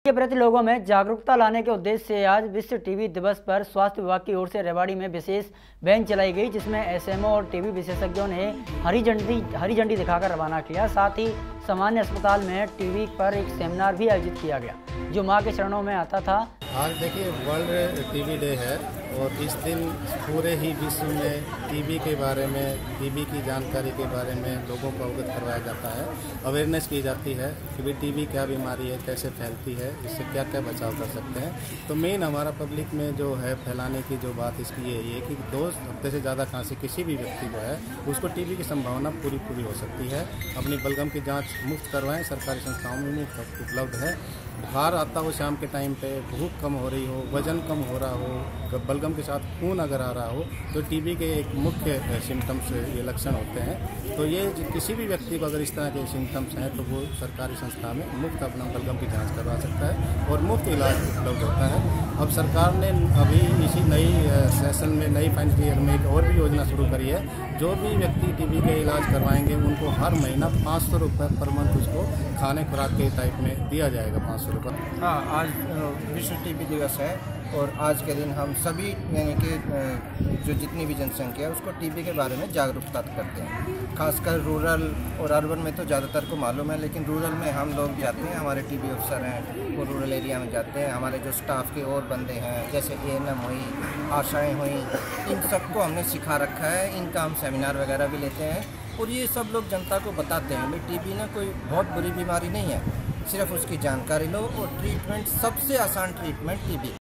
के प्रति लोगों में जागरूकता लाने के उद्देश्य से आज विश्व टीबी दिवस पर स्वास्थ्य विभाग की ओर से रेवाड़ी में विशेष वैन चलाई गई, जिसमें एसएमओ और टीबी विशेषज्ञों ने हरी झंडी दिखाकर रवाना किया। साथ ही सामान्य अस्पताल में टीबी पर एक सेमिनार भी आयोजित किया गया जो मां के चरणों में आता था। आज देखिए वर्ल्ड टीबी डे है और इस दिन पूरे ही विश्व में टीबी के बारे में, टीबी की जानकारी के बारे में लोगों को अवगत करवाया जाता है, अवेयरनेस की जाती है कि टीबी क्या बीमारी है, कैसे फैलती है, इससे क्या क्या बचाव कर सकते हैं। तो मेन हमारा पब्लिक में जो है फैलाने की जो बात इसकी यही है कि 2 हफ्ते से ज़्यादा खांसी किसी भी व्यक्ति को है उसको टीबी की संभावना पूरी हो सकती है। अपनी बलगम की जाँच मुफ्त करवाएं, सरकारी संस्थाओं में मुफ्त उपलब्ध है। बुखार आता हो शाम के टाइम पे, भूख कम हो रही हो, वजन कम हो रहा हो, बलगम के साथ खून अगर आ रहा हो तो टीबी के एक मुख्य सिम्टम्स ये लक्षण होते हैं। तो ये किसी भी व्यक्ति को अगर इस तरह के सिम्टम्स हैं तो वो सरकारी संस्था में मुफ्त अपना बलगम की जांच करवा सकता है और मुफ्त इलाज उपलब्ध होता है। अब सरकार ने अभी इसी नई सेशन में, नई फाइनेंशियल ईयर में एक और भी योजना शुरू करी है। जो भी व्यक्ति टीबी का इलाज करवाएंगे उनको हर महीना 500 रुपये पर मंथ उसको खाने खुराक के टाइप में दिया जाएगा, 500 रुपये। हाँ, आज विश्व टीबी दिवस है और आज के दिन हम सभी यानी कि जो जितनी भी जनसंख्या है उसको टीबी के बारे में जागरूकता करते हैं। खासकर रूरल और अर्बन में तो ज़्यादातर को मालूम है, लेकिन रूरल में हम लोग जाते हैं, हमारे टीबी अफसर हैं वो रूरल एरिया में जाते हैं। हमारे जो स्टाफ के और बंदे हैं जैसे एएनएम हुई, आशाएँ हुई, इन सबको हमने सिखा रखा है। इनका हम सेमिनार वगैरह भी लेते हैं और ये सब लोग जनता को बताते हैं भाई टीबी ना कोई बहुत बुरी बीमारी नहीं है, सिर्फ उसकी जानकारी लो और ट्रीटमेंट, सबसे आसान ट्रीटमेंट टीबी।